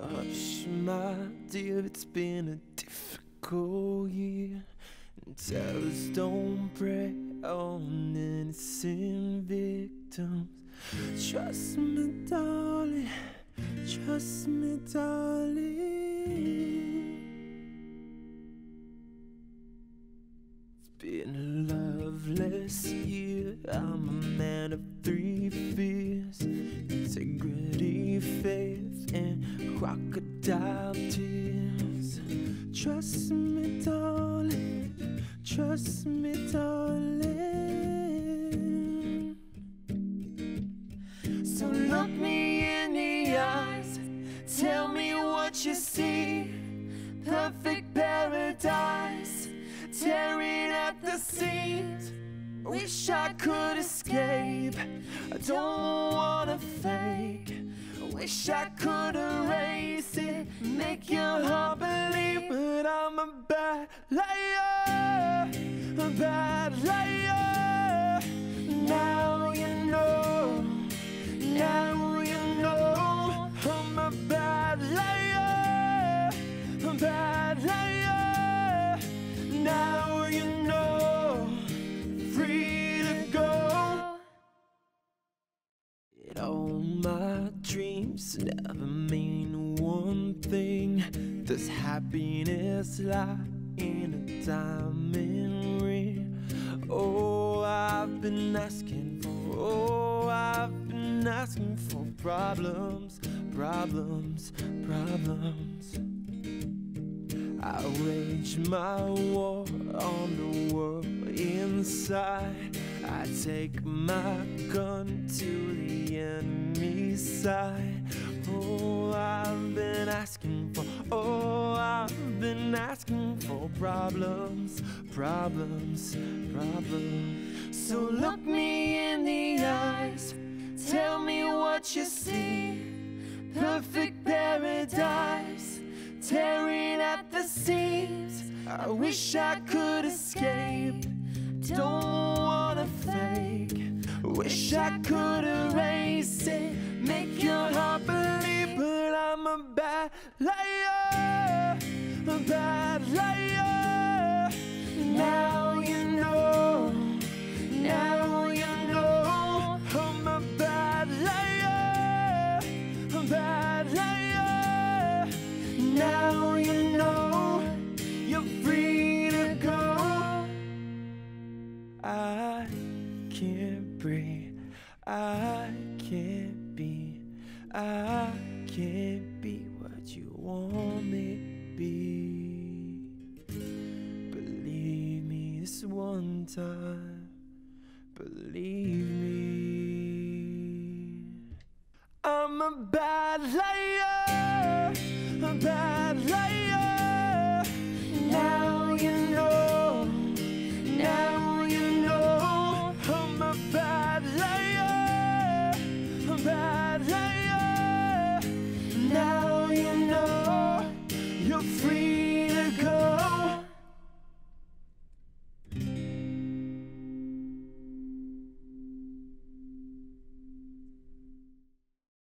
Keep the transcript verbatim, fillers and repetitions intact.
Hush, my dear, it's been a difficult year. And terrorists don't prey on innocent victims. Trust me, darling, trust me, darling. It's been a loveless year. I'm a man of three fears: integrity, faith, and crocodile tears. Trust me, darling, trust me, darling. So look me in the eyes, tell me what you see. Perfect paradise, tearing at the seams. Wish I could escape, I don't wanna fake. Wish I could erase it, make your heart believe. But I'm a bad liar, a bad liar. Now you know, now you know. I'm a bad liar, a bad liar. Now you know, free to go. It all my dreams never mean one thing. Does happiness lie in a diamond ring? Oh, I've been asking for, oh, I've been asking for problems, problems, problems. I wage my war on the world inside. I take my gun to the enemy's side. Oh, I've been asking for, oh, I've been asking for problems, problems, problems. So look me in the eyes, tell me what you see. Perfect paradise, tearing at the seams. I wish I could escape, don't wanna fake. Wish I could erase it, make your heart believe. But I'm a bad liar, a bad liar. Now you know, now you know. I'm a bad liar, a bad liar. Now you know, you're free to go. I can't breathe, I can't be, I can't be what you want me to be. Believe me this one time, believe me. I'm a bad liar, a bad liar. Now you know, now you know. I'm a bad liar, a bad liar. Now you know, you're free.